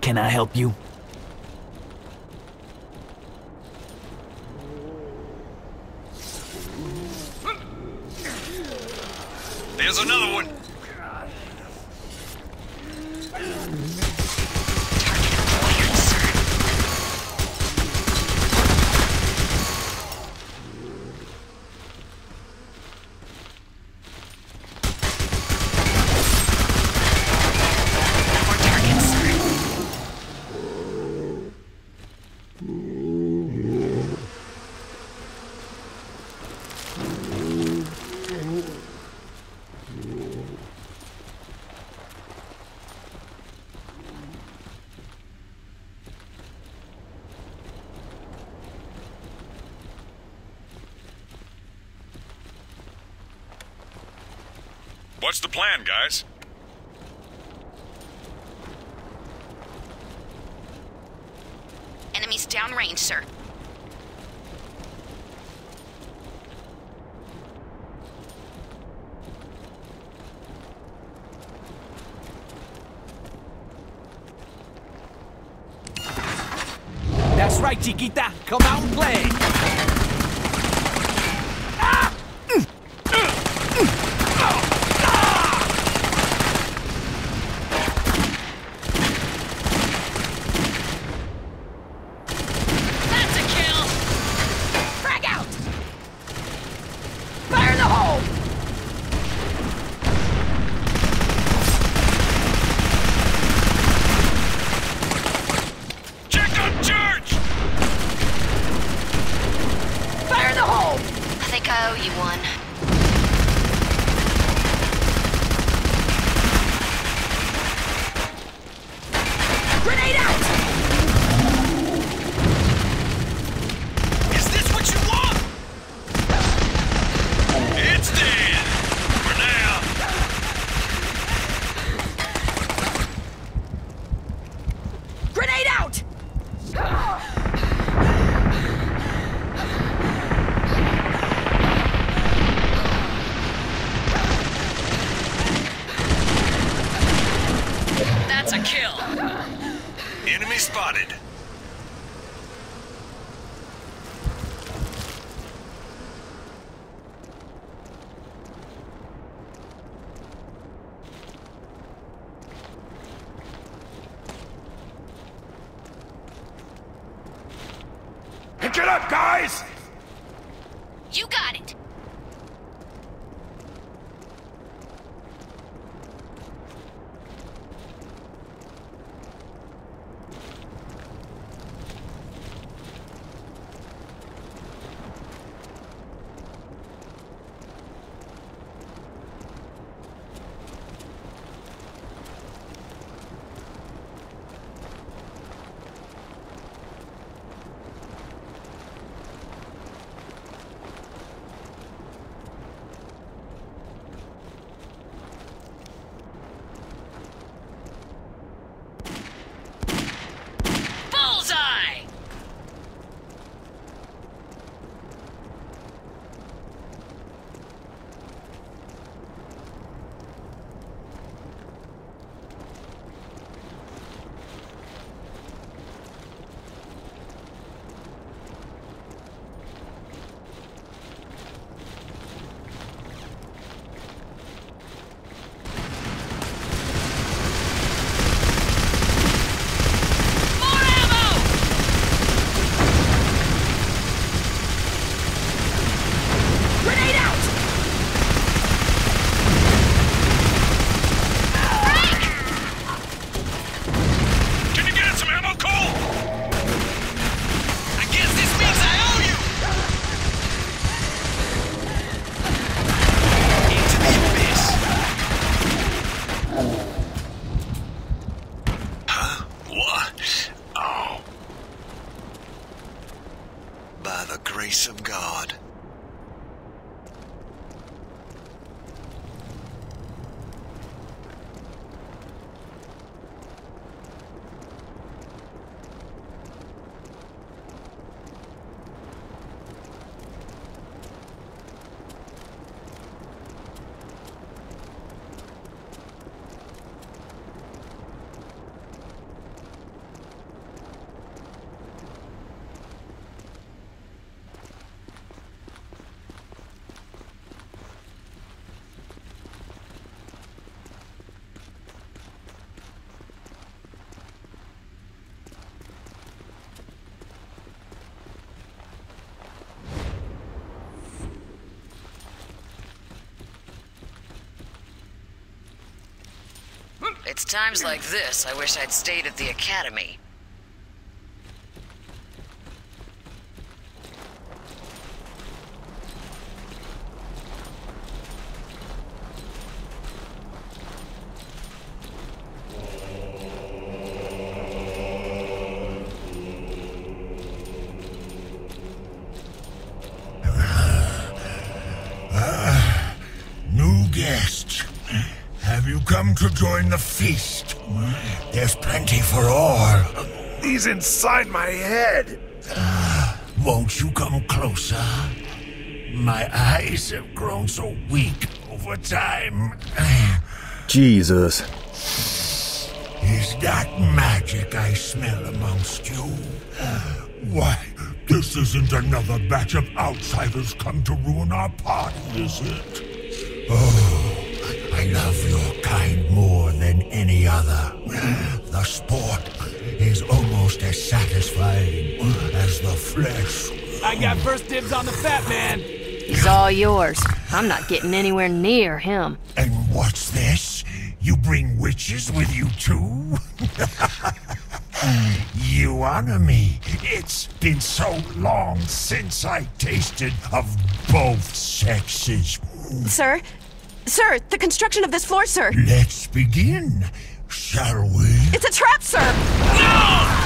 can I help you? There's another one! What's the plan, guys? Enemies downrange, sir. That's right, Chiquita. Come out and play. Spotted. Pick it up, guys! You got it! Of God. It's times like this I wish I'd stayed at the academy. New guest. Have you come to join the feast? There's plenty for all. He's inside my head. Won't you come closer? My eyes have grown so weak over time. Jesus. Is that magic I smell amongst you? Why, this isn't another batch of outsiders come to ruin our party, is it? Oh, I love your kind more than any other. The sport is almost as satisfying as the flesh. I got first dibs on the fat man. He's all yours. I'm not getting anywhere near him. And what's this? You bring witches with you too? You honor me. It's been so long since I tasted of both sexes. Sir? Sir, the construction of this floor, sir! Let's begin, shall we? It's a trap, sir! No!